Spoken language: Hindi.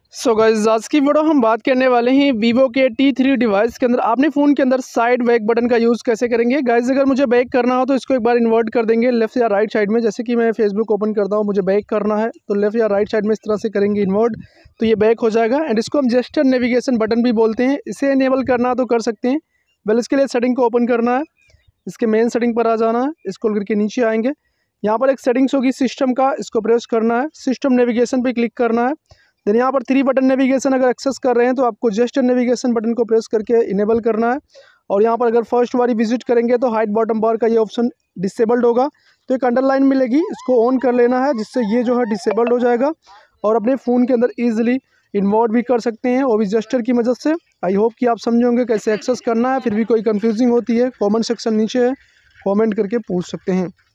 सो गाइस, आज की वीडियो हम बात करने वाले हैं वीवो के T3 डिवाइस के अंदर आपने फ़ोन के अंदर साइड बैक बटन का यूज़ कैसे करेंगे। गाइस, अगर मुझे बैक करना हो तो इसको एक बार इन्वर्ट कर देंगे लेफ्ट या राइट साइड में। जैसे कि मैं फेसबुक ओपन करता हूँ, मुझे बैक करना है तो लेफ्ट या राइट साइड में इस तरह से करेंगे इन्वर्ट, तो ये बैक हो जाएगा। एंड इसको हम जेस्चर नेविगेशन बटन भी बोलते हैं। इसे इनेबल करना तो कर सकते हैं। वेल, इसके लिए सेटिंग को ओपन करना है, इसके मेन सेटिंग पर आ जाना है, स्क्रॉल करके नीचे आएंगे। यहाँ पर एक सेटिंग्स होगी सिस्टम का, इसको प्रेस करना है, सिस्टम नेविगेशन पे क्लिक करना है। देन यहाँ पर 3 बटन नेविगेशन अगर एक्सेस कर रहे हैं तो आपको जेस्चर नेविगेशन बटन को प्रेस करके इनेबल करना है। और यहाँ पर अगर फर्स्ट बारी विजिट करेंगे तो हाइड बॉटम बार का ये ऑप्शन डिसेबल्ड होगा, तो एक अंडरलाइन मिलेगी, इसको ऑन कर लेना है, जिससे ये जो है डिसेबल्ड हो जाएगा और अपने फ़ोन के अंदर ईजिली इन्वर्ट भी कर सकते हैं, वो भी जेस्चर की मदद से। आई होप कि आप समझे होंगे कैसे एक्सेस करना है। फिर भी कोई कन्फ्यूजिंग होती है, कॉमेंट सेक्शन नीचे है, कॉमेंट करके पूछ सकते हैं।